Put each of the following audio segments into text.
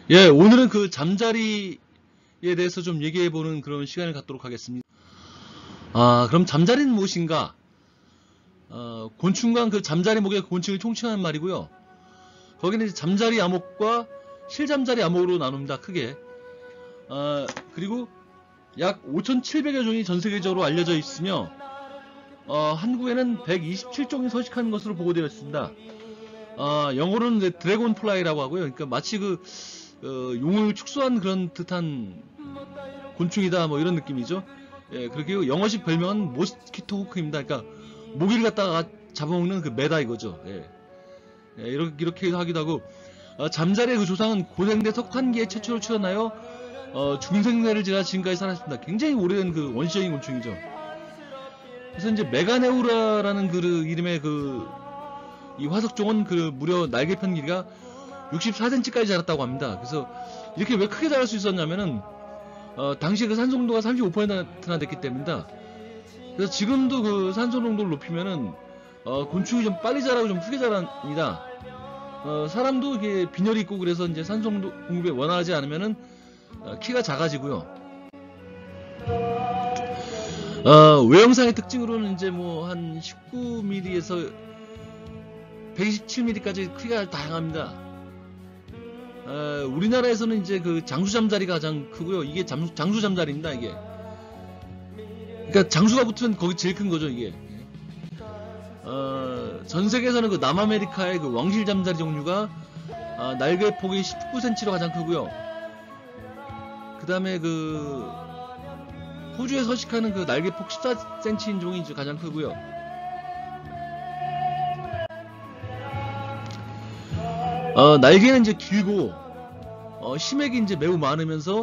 예, 오늘은 그 잠자리에 대해서 좀 얘기해보는 그런 시간을 갖도록 하겠습니다. 그럼 잠자리는 무엇인가? 곤충과 그 잠자리 목의 곤충을 총칭하는 말이고요. 거기는 이제 잠자리 암흑과 실잠자리 암흑으로 나눕니다, 크게. 그리고 약 5,700여 종이 전 세계적으로 알려져 있으며, 한국에는 127종이 서식하는 것으로 보고되어 있습니다. 영어로는 이제 드래곤 플라이라고 하고요. 그러니까 마치 용을 축소한 그런 듯한 곤충이다, 뭐 이런 느낌이죠. 예, 그리고 영어식 별명은 모스키토 호크입니다. 그러니까 모기를 갖다가 잡아먹는 그 매다 이거죠. 예. 예, 이렇게 하기도 하고, 잠자리의 그 조상은 고생대 석탄기에 최초로 출현하여 중생대를 지나 지금까지 살았습니다. 굉장히 오래된 그 원시적인 곤충이죠. 그래서 이제 메가네우라라는 그 이름의 이 화석종은 무려 날개편 길이가 64cm까지 자랐다고 합니다. 그래서 이렇게 왜 크게 자랄 수 있었냐면은 당시에 그 산소 농도가 35%나 됐기 때문이다. 그래서 지금도 그 산소 농도를 높이면은 곤충이 좀 빨리 자라고 좀 크게 자랍니다. 사람도 이게 빈혈이 있고 그래서 이제 산소 공급이 원활하지 않으면은 키가 작아지고요. 외형상의 특징으로는 이제 뭐 한 19mm에서 127mm까지 크기가 다양합니다. 우리나라에서는 이제 그 장수잠자리가 가장 크고요. 이게 장수잠자리입니다, 이게. 그러니까 장수가 붙으면 거기 제일 큰 거죠, 이게. 전 세계에서는 그 남아메리카의 그 왕실잠자리 종류가 날개 폭이 19cm로 가장 크고요. 그 다음에 호주에 서식하는 그 날개 폭 14cm인 종이 가장 크고요. 날개는 이제 길고 심액이 이제 매우 많으면서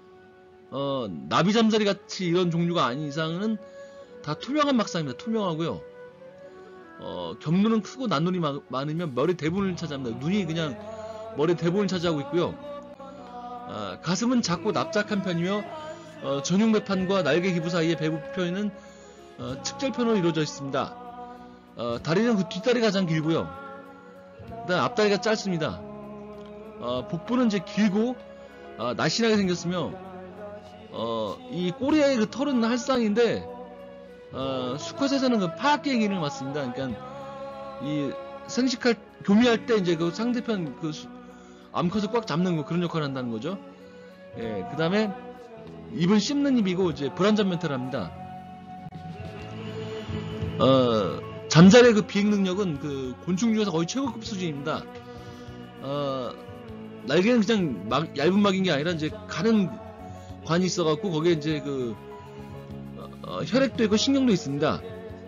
나비잠자리 같이 이런 종류가 아닌 이상은 다 투명한 막상입니다. 투명하고요. 겹눈은 크고 난눈이 많으면 머리 대부분을 차지합니다. 눈이 그냥 머리 대부분을 차지하고 있고요. 가슴은 작고 납작한 편이며 전용배판과 날개 기부 사이의 배부 표현은 측절편으로 이루어져 있습니다. 다리는 그 뒷다리가 가장 길고요. 그다음 앞다리가 짧습니다. 복부는 이제 길고 날씬하게 생겼으며 이 꼬리의 그 털은 할상인데 수컷에서는 그 파랗게 기능을 맡습니다. 그러니까 이 교미할 때 이제 그 상대편 암컷을 꽉 잡는 거 그런 역할을 한다는 거죠. 예, 그다음에 입은 씹는 입이고 이제 불완전 멘탈을 합니다. 잠자리의 그 비행 능력은 그 곤충 중에서 거의 최고급 수준입니다. 날개는 그냥 얇은 막인 게 아니라 이제 가는 관이 있어갖고 거기에 이제 혈액도 있고 신경도 있습니다.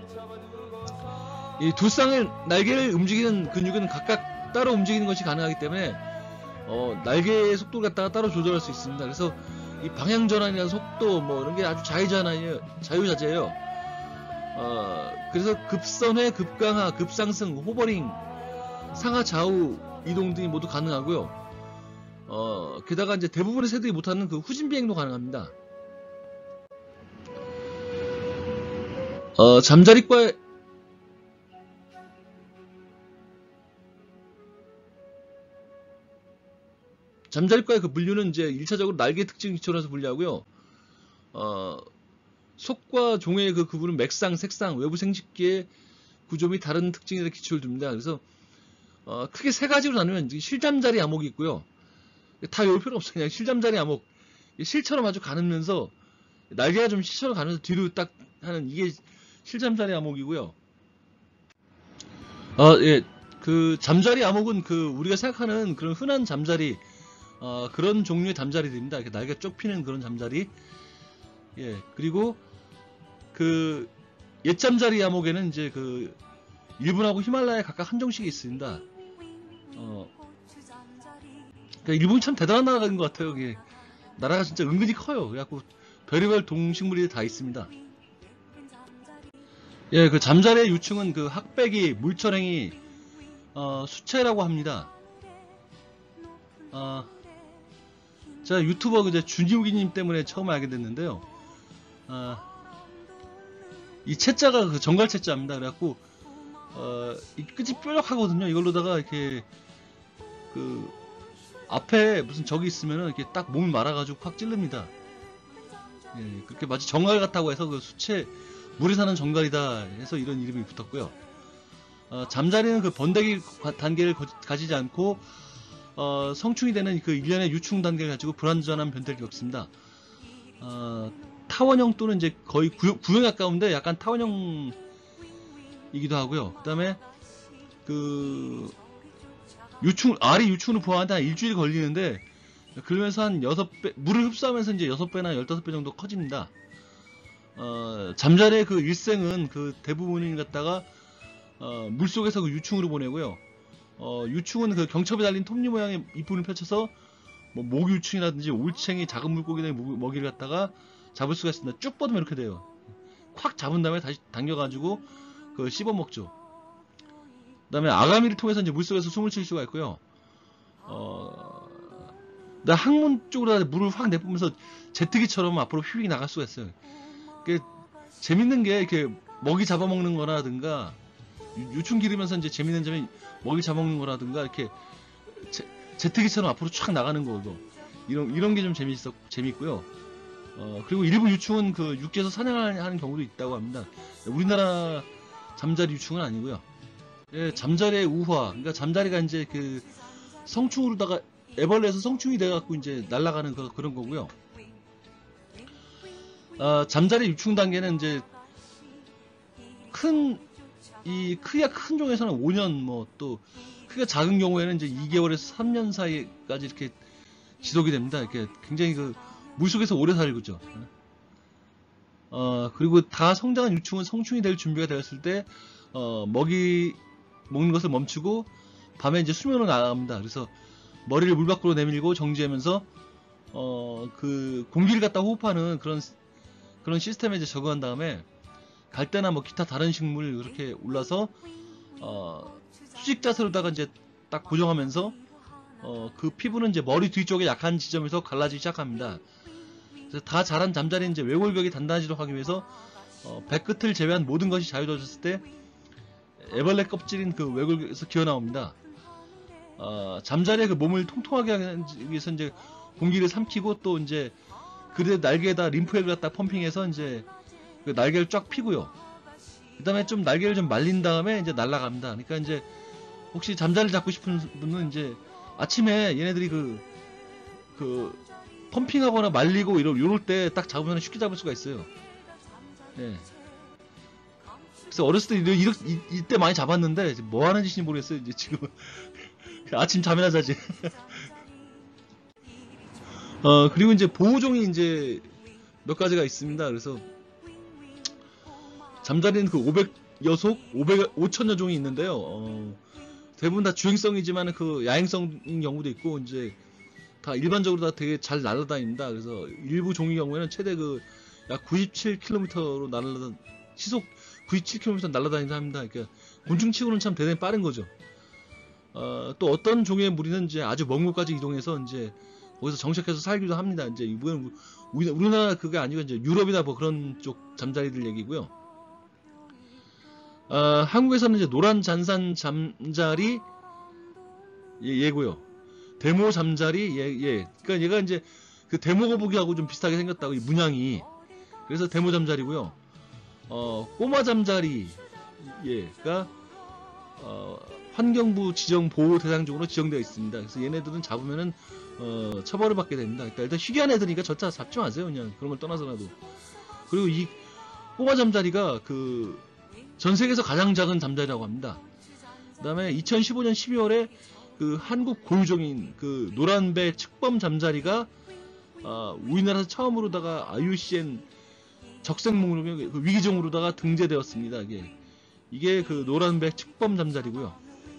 이 두 쌍의 날개를 움직이는 근육은 각각 따로 움직이는 것이 가능하기 때문에 날개의 속도를 갖다가 따로 조절할 수 있습니다. 그래서 이 방향 전환이나 속도 뭐 이런 게 아주 자유자재예요. 그래서 급선회, 급강하, 급상승, 호버링, 상하 좌우 이동 등이 모두 가능하고요. 게다가 이제 대부분의 새들이 못하는 그 후진 비행도 가능합니다. 잠자리과의 그 분류는 이제 1차적으로 날개 특징 기초로 해서 분류하고요. 속과 종의 그 구분은 맥상, 색상, 외부 생식기의 구조 및 다른 특징에 대해 기초를 둡니다. 그래서 크게 세 가지로 나누면 실잠자리 암흑이 있고요. 다 외울 필요 없어요. 그냥 실잠자리 암흑. 실처럼 아주 가누면서 날개가 좀 실처럼 가면서 뒤로 딱 하는 이게 실잠자리 암흑이고요. 예, 그 잠자리 암흑은 우리가 생각하는 그런 흔한 잠자리 그런 종류의 잠자리들입니다. 이렇게 날개가 쭉 피는 그런 잠자리. 예, 그리고 옛잠자리 암흑에는 이제 일본하고 히말라야 각각 한 종씩이 있습니다. 그러니까 일본이 참 대단한 나라인 것 같아요. 이게 나라가 진짜 은근히 커요. 그래갖고 별의별 동식물이 다 있습니다. 예, 그 잠자리의 유충은 학배기, 물철행이, 수채라고 합니다. 제가 유튜버 준이우기님 때문에 처음 알게 됐는데요. 이 채자가 정갈 채자입니다. 그래갖고 이 끝이 뾰족하거든요. 이걸로다가 이렇게 앞에 무슨 적이 있으면은 이렇게 딱 몸을 말아가지고 확 찌릅니다. 예, 그렇게 마치 정갈 같다고 해서 그 수채 물에 사는 정갈이다 해서 이런 이름이 붙었고요. 잠자리는 그 번데기 단계를 가지지 않고 성충이 되는 그 일련의 유충 단계를 가지고 불완전한 변태를 겪습니다. 타원형 또는 이제 거의 구형에 가까운데 약간 타원형이기도 하고요. 그 다음에 그 알이 유충으로 부화하는데 한 일주일이 걸리는데 그러면서 한 6배, 물을 흡수하면서 이제 6배나 15배 정도 커집니다. 잠자리의 그 일생은 그 대부분이 갖다가 물속에서 그 유충으로 보내고요. 유충은 그 경첩에 달린 톱니 모양의 잇몸을 펼쳐서 뭐 모기유충이라든지 올챙이 작은 물고기의 먹이를 갖다가 잡을 수가 있습니다. 쭉 뻗으면 이렇게 돼요. 콱 잡은 다음에 다시 당겨가지고 그 씹어 먹죠. 그 다음에 아가미를 통해서 이제 물속에서 숨을 쉴 수가 있고요. 항문 쪽으로 물을 확 내뿜으면서 제트기처럼 앞으로 휙 나갈 수가 있어요. 재밌는 게 이렇게 먹이 잡아먹는 거라든가 유충 기르면서 이제 재밌는 점이 먹이 잡아먹는 거라든가 이렇게 제트기처럼 앞으로 촥 나가는 거고 이런 게 좀 재밌고요. 그리고 일부 유충은 그 육지에서 사냥하는 경우도 있다고 합니다. 우리나라 잠자리 유충은 아니고요. 예, 잠자리의 우화, 그러니까 잠자리가 이제 그 성충으로다가 애벌레에서 성충이 돼갖고 이제 날아가는 그런 거고요. 잠자리 유충 단계는 이제 크기가 큰 종에서는 5년, 뭐 또 크기가 작은 경우에는 이제 2개월에서 3년 사이까지 이렇게 지속이 됩니다. 이렇게 굉장히 그 물속에서 오래 살고죠. 그리고 다 성장한 유충은 성충이 될 준비가 되었을 때 먹이 먹는 것을 멈추고 밤에 이제 수면으로 나갑니다. 그래서 머리를 물 밖으로 내밀고 정지하면서 그 공기를 갖다 호흡하는 그런 시스템에 이제 적응한 다음에 갈대나 뭐 기타 다른 식물 그렇게 올라서 수직 자세로다가 이제 딱 고정하면서 그 피부는 이제 머리 뒤쪽에 약한 지점에서 갈라지기 시작합니다. 그래서 다 자란 잠자리는 이제 외골격이 단단해지도록 하기 위해서 배끝을 제외한 모든 것이 자유로워졌을 때 애벌레 껍질인 그 외골격에서 기어 나옵니다. 잠자리의 그 몸을 통통하게 하기 위해서 이제 공기를 삼키고 또 이제 그래 날개에다 림프액을 갖다 펌핑해서 이제 그 날개를 쫙 피고요. 그 다음에 좀 날개를 좀 말린 다음에 이제 날아갑니다. 그러니까 이제 혹시 잠자리를 잡고 싶은 분은 이제 아침에 얘네들이 그 펌핑하거나 말리고 요럴 때 딱 잡으면 쉽게 잡을 수가 있어요. 예. 그래서 어렸을 때 이때 많이 잡았는데 뭐 하는 짓인지 모르겠어요. 이제 지금 아침 잠이나 자지. 그리고 이제 보호종이 이제 몇 가지가 있습니다. 그래서 잠자리는 그 500여속, 5천여 종이 있는데요. 대부분 다 주행성이지만 그 야행성인 경우도 있고 이제 다 일반적으로 다 되게 잘 날아다닙니다. 그래서 일부 종의 경우에는 최대 약 97km로 시속 97km 날아다닌다 합니다. 그러니까 곤충치고는 참 대단히 빠른 거죠. 또 어떤 종의 무리는 이제 아주 먼 곳까지 이동해서 이제 거기서 정착해서 살기도 합니다. 이제 이건 우리나라 그게 아니고 이제 유럽이나 뭐 그런 쪽 잠자리들 얘기고요. 한국에서는 이제 노란 잔산 잠자리 얘고요. 데모 잠자리 얘. 그러니까 얘가 이제 그 데모 거북이하고 좀 비슷하게 생겼다고 이 문양이. 그래서 데모 잠자리고요. 꼬마 잠자리 얘가 환경부 지정 보호 대상종으로 지정되어 있습니다. 그래서 얘네들은 잡으면은 처벌을 받게 됩니다. 그러니까 일단 희귀한 애들이니까 저차 잡지 마세요. 그냥 그런 걸 떠나서라도. 그리고 이 꼬마 잠자리가 전 세계에서 가장 작은 잠자리라고 합니다. 그 다음에 2015년 12월에 그 한국 고유종인 그 노란배 측범 잠자리가 우리나라에서 처음으로다가 IUCN 적색 목록에 그 위기종으로다가 등재되었습니다. 이게 그 노란배 측범 잠자리고요.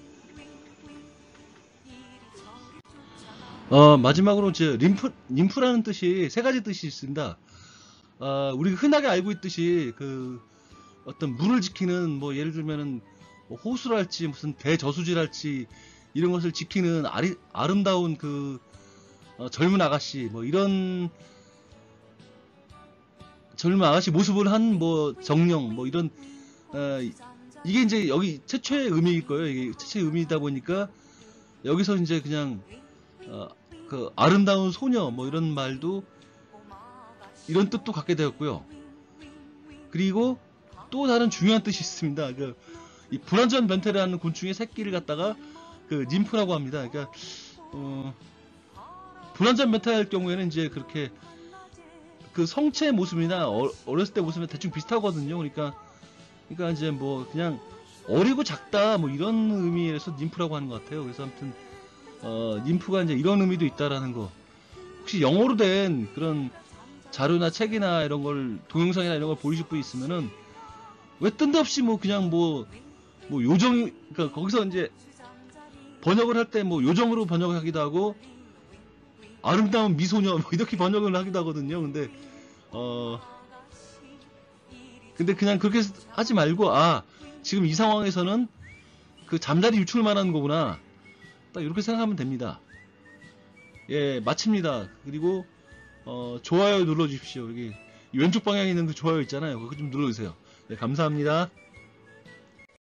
마지막으로 이제 림프라는 뜻이 세 가지 뜻이 있습니다. 우리가 흔하게 알고 있듯이 어떤 물을 지키는 뭐 예를 들면은 뭐 호수랄지 무슨 대저수지랄지 이런 것을 지키는 아름다운 젊은 아가씨 뭐 이런 젊은 아가씨 모습을 한 뭐 정령 뭐 이런 이게 이제 여기 최초의 의미일 거예요. 이게 최초의 의미이다 보니까 여기서 이제 그냥 그 아름다운 소녀 뭐 이런 말도 이런 뜻도 갖게 되었고요. 그리고 또 다른 중요한 뜻이 있습니다. 이 불완전 변태라는 곤충의 새끼를 갖다가 그 님프라고 합니다. 그러니까 불완전 변태할 경우에는 이제 그렇게 그 성체 모습이나 어렸을 때 모습이 대충 비슷하거든요. 그러니까 이제 뭐 그냥 어리고 작다 뭐 이런 의미에서 님프라고 하는 것 같아요. 그래서 아무튼 님프가 이제 이런 의미도 있다라는 거. 혹시 영어로 된 그런 자료나 책이나 이런 걸 동영상이나 이런 걸 보이실 분 있으면은 왜 뜬금없이 뭐 그냥 뭐 요정, 그러니까 거기서 이제 번역을 할 때 뭐 요정으로 번역을 하기도 하고 아름다운 미소녀 뭐 이렇게 번역을 하기도 하거든요. 근데 그냥 그렇게 하지 말고 지금 이 상황에서는 그 잠자리 유출만 하는 거구나, 딱 이렇게 생각하면 됩니다. 예, 마칩니다. 그리고 좋아요 눌러주십시오. 여기 왼쪽 방향에 있는 그 좋아요 있잖아요. 그거 좀 눌러주세요. 네, 감사합니다.